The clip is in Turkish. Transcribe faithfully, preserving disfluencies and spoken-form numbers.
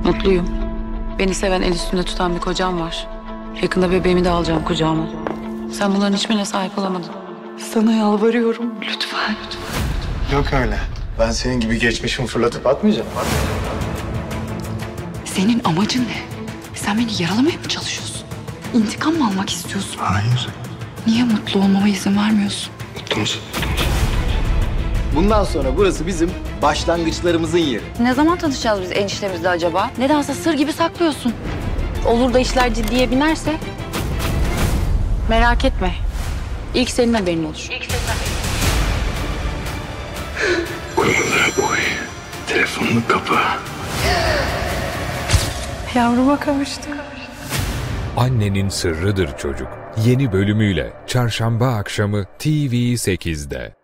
Mutluyum. Beni seven, el üstünde tutan bir kocam var. Yakında bebeğimi de alacağım kucağıma. Sen bunların hiçbirine sahip olamadın. Sana yalvarıyorum lütfen. Yok öyle. Ben senin gibi geçmişimi fırlatıp atmayacağım. Senin amacın ne? Sen beni yaralamaya mı çalışıyorsun? İntikam mı almak istiyorsun? Hayır. Niye mutlu olmama izin vermiyorsun? Mutlu musun? Bundan sonra burası bizim başlangıçlarımızın yeri. Ne zaman tanışacağız biz eniştemizle acaba? Nedense sır gibi saklıyorsun. Olur da işler ciddiye binerse? Merak etme. İlk senin haberin olur. İlk senin haberin. Uyumalara uy. Telefonunu kapa. Yavruma kavuştum. Annenin Sırrıdır Çocuk yeni bölümüyle Çarşamba akşamı T V sekizde.